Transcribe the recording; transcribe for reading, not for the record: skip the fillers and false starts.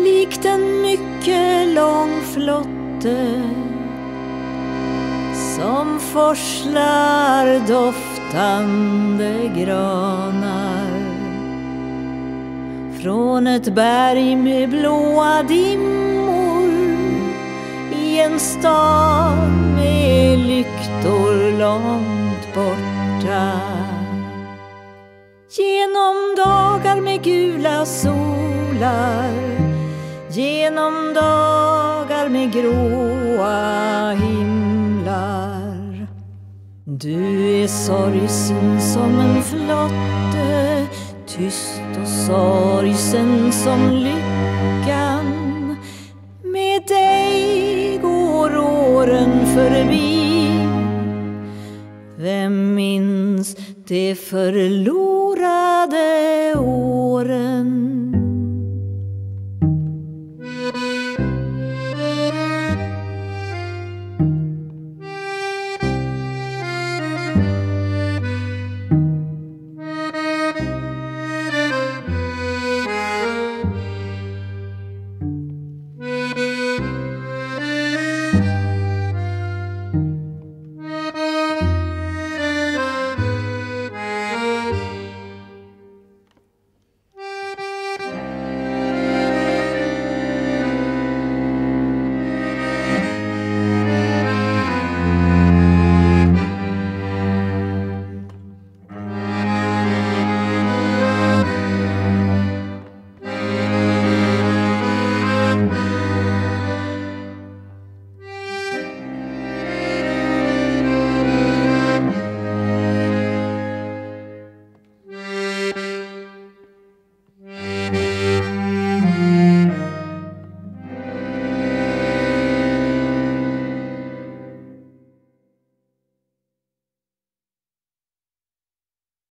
likt en mycket lång flotte som forslar doftande granar från ett berg med blåa dimmor i en stad med lyktor långt borta. Genom dagar med gula solar, genom dagar med gråa himlar. Du är sorgsen som en flotte, tyst och sorgsen som lyckan. Med dig går åren förbi. Vem minns de förlorade åren?